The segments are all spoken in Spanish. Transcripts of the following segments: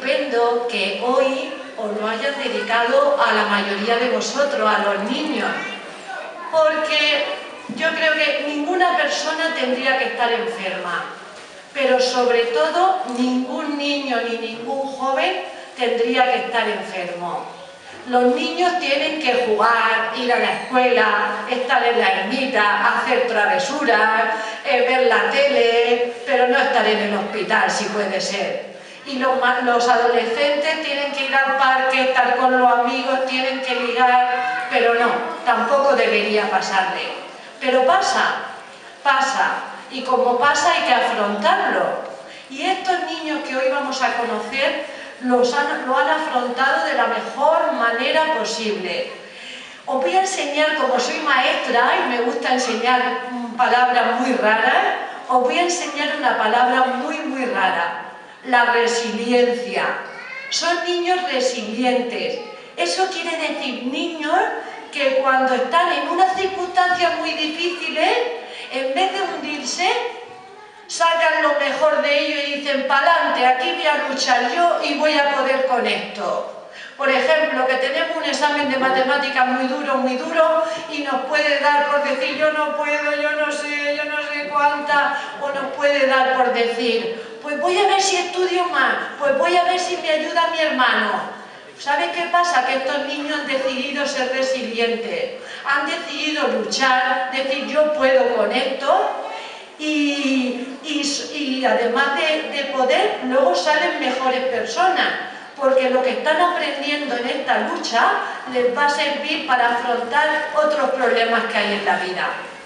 estupendo que hoy os lo hayan dedicado a la mayoría de vosotros, a los niños, porque yo creo que ninguna persona tendría que estar enferma, pero sobre todo ningún niño ni ningún joven tendría que estar enfermo. Los niños tienen que jugar, ir a la escuela, estar en la ermita, hacer travesuras, ver la tele, pero no estar en el hospital si puede ser. Y los adolescentes tienen que ir al parque, estar con los amigos, tienen que ligar, pero no, tampoco debería pasarle. Pero pasa, y como pasa hay que afrontarlo. Y estos niños que hoy vamos a conocer lo han afrontado de la mejor manera posible. Os voy a enseñar, como soy maestra y me gusta enseñar palabras muy raras, os voy a enseñar una palabra muy rara: la resiliencia. Son niños resilientes. Eso quiere decir niños que cuando están en unas circunstancias muy difíciles, en vez de hundirse, sacan lo mejor de ellos y dicen: pa'lante, aquí voy a luchar yo y voy a poder con esto. Por ejemplo, que tenemos un examen de matemáticas muy duro y nos puede dar por decir: yo no puedo, yo no sé cuánta, o nos puede dar por decir: pues voy a ver si estudio más, pues voy a ver si me ayuda mi hermano. ¿Sabes qué pasa? Que estos niños han decidido ser resilientes, han decidido luchar, decir: yo puedo con esto. Y además de poder, luego salen mejores personas, porque lo que están aprendiendo en esta lucha les va a servir para afrontar otros problemas que hay en la vida.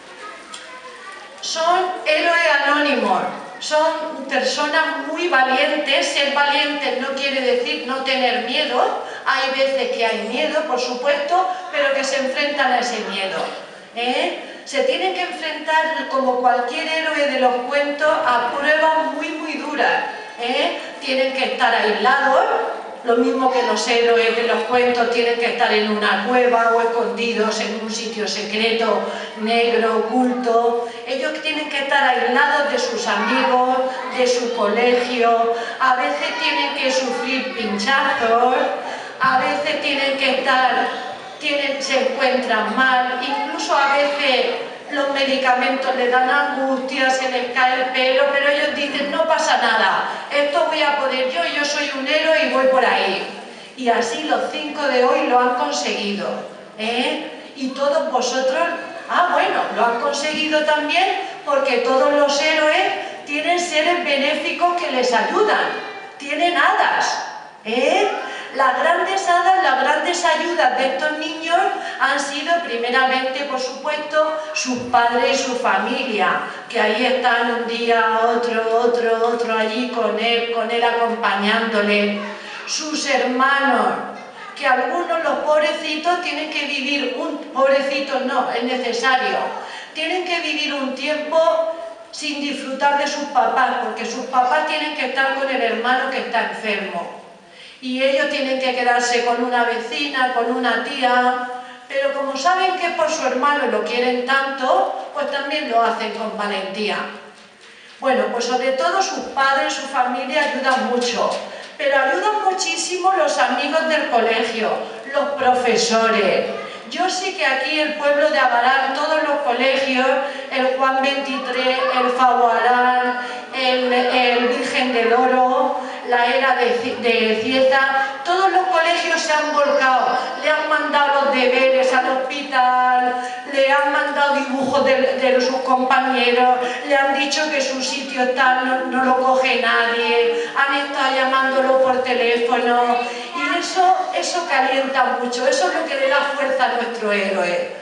Son héroes anónimos, son personas muy valientes. Ser valientes no quiere decir no tener miedo, hay veces que hay miedo, por supuesto, pero que se enfrentan a ese miedo. Se tienen que enfrentar, como cualquier héroe de los cuentos, a pruebas muy duras. Tienen que estar aislados, lo mismo que los héroes de los cuentos tienen que estar en una cueva o escondidos en un sitio secreto, negro, oculto. Ellos tienen que estar aislados de sus amigos, de su colegio, a veces tienen que sufrir pinchazos, a veces tienen que estar... se encuentran mal, incluso a veces los medicamentos les dan angustia, se les cae el pelo, pero ellos dicen: no pasa nada, esto voy a poder yo soy un héroe y voy por ahí. Y así los 5 de hoy lo han conseguido, y todos vosotros, bueno, lo han conseguido también porque todos los héroes tienen seres benéficos que les ayudan, tienen hadas, Las grandes hadas, las grandes ayudas de estos niños han sido primeramente, por supuesto, sus padres y su familia, que ahí están un día, otro allí con él acompañándole. Sus hermanos, que algunos, los pobrecitos, tienen que vivir pobrecitos no, es necesario, tienen que vivir un tiempo sin disfrutar de sus papás, porque sus papás tienen que estar con el hermano que está enfermo. Y ellos tienen que quedarse con una vecina, con una tía, pero como saben que es por su hermano y lo quieren tanto, pues también lo hacen con valentía. Bueno, pues sobre todo sus padres, su familia ayudan mucho, pero ayudan muchísimo los amigos del colegio, los profesores. Yo sé que aquí el pueblo de Abarán, todos los colegios, el Juan 23, el Faguarán, el Virgen del Oro, la Era de Cieza, todos los colegios se han volcado, le han mandado los deberes al hospital, le han mandado dibujos de sus compañeros, le han dicho que su sitio tal no lo coge nadie, han estado llamándolo por teléfono, y eso calienta mucho, eso es lo que le da fuerza a nuestro héroe.